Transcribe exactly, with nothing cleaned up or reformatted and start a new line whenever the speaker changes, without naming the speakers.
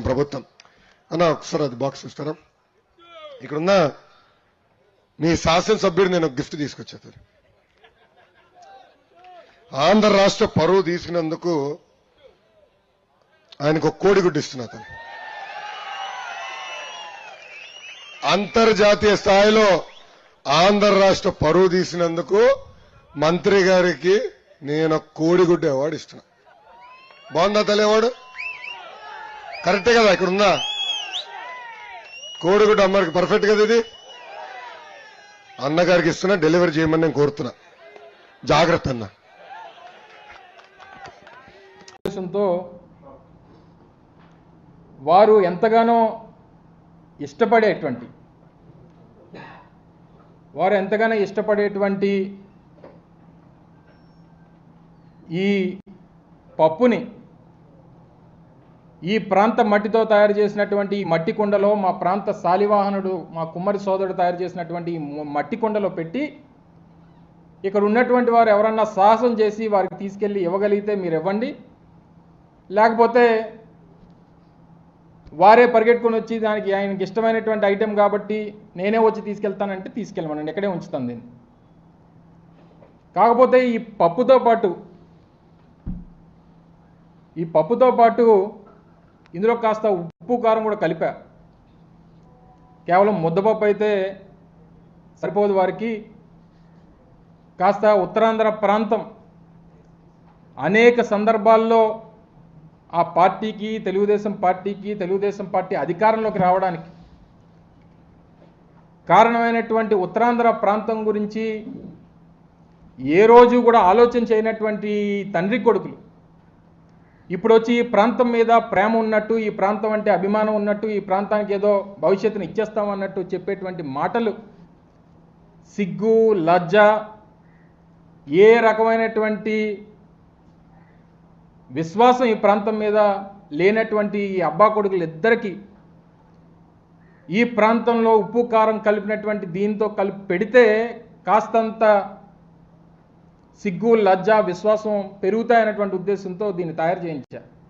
ప్రభుత్వం అన్న ఒకసారి అది బాక్స్ ఇస్తారా? ఇక్కడున్న మీ శాసనసభ్యుడు నేను గిఫ్ట్ తీసుకొచ్చేది. ఆంధ్ర రాష్ట్ర పరువు తీసుకున్నందుకు ఆయనకు ఒక కోడిగుడ్డు ఇస్తున్నా. అంతర్జాతీయ స్థాయిలో ఆంధ్ర రాష్ట్ర పరువు తీసినందుకు మంత్రి గారికి నేను కోడిగుడ్డు అవార్డు ఇస్తున్నా. బాగుందా తల్లి అవార్డు? కరెక్టే కదా? ఇక్కడ ఉందా కోడిగుడ్డు అమ్మకి? పర్ఫెక్ట్ కదా ఇది? అన్నగారికి ఇస్తున్నా, డెలివరీ చేయమని నేను కోరుతున్నా. జాగ్రత్త అన్న.
వారు ఎంతగానో ఇష్టపడేటువంటి వారు ఎంతగానో ఇష్టపడేటువంటి ఈ పప్పుని ఈ ప్రాంత మట్టితో తయారు చేసినటువంటి ఈ మట్టి కుండలో మా ప్రాంత శాలివాహనుడు మా కుమ్మరి సోదరుడు తయారు చేసినటువంటి ఈ మట్టి కుండలో పెట్టి ఇక్కడ ఉన్నటువంటి వారు ఎవరన్నా సాహసం చేసి వారికి తీసుకెళ్ళి ఇవ్వగలిగితే మీరు ఇవ్వండి, లేకపోతే వారే పరిగెట్టుకొని వచ్చి దానికి ఆయనకి ఇష్టమైనటువంటి ఐటెం కాబట్టి నేనే వచ్చి తీసుకెళ్తానంటే తీసుకెళ్ళమనండి, ఎక్కడే ఉంచుతాను దీన్ని. కాకపోతే ఈ పప్పుతో పాటు ఈ పప్పుతో పాటు ఇందులో కాస్త ఉప్పు కారం కూడా కలిపా. కేవలం ముద్దపప్పు అయితే సరిపోదు వారికి. కాస్త ఉత్తరాంధ్ర ప్రాంతం అనేక సందర్భాల్లో ఆ పార్టీకి, తెలుగుదేశం పార్టీకి, తెలుగుదేశం పార్టీ అధికారంలోకి రావడానికి కారణమైనటువంటి ఉత్తరాంధ్ర ప్రాంతం గురించి ఏ రోజు కూడా ఆలోచన చేయనటువంటి తండ్రి కొడుకులు ఇప్పుడు వచ్చి ఈ ప్రాంతం మీద ప్రేమ ఉన్నట్టు, ఈ ప్రాంతం అంటే అభిమానం ఉన్నట్టు, ఈ ప్రాంతానికి ఏదో భవిష్యత్తును ఇచ్చేస్తామన్నట్టు చెప్పేటువంటి మాటలు సిగ్గు, లజ్జ, ఏ రకమైనటువంటి విశ్వాసం ఈ ప్రాంతం మీద లేనటువంటి ఈ అబ్బా కొడుకులు ఇద్దరికీ ఈ ప్రాంతంలో ఉప్పు కారం కలిపినటువంటి దీంతో కలిపి పెడితే కాస్తంత సిగ్గు, లజ్జ, విశ్వాసం పెరుగుతాయనేటువంటి ఉద్దేశంతో దీన్ని తయారు చేయించారు.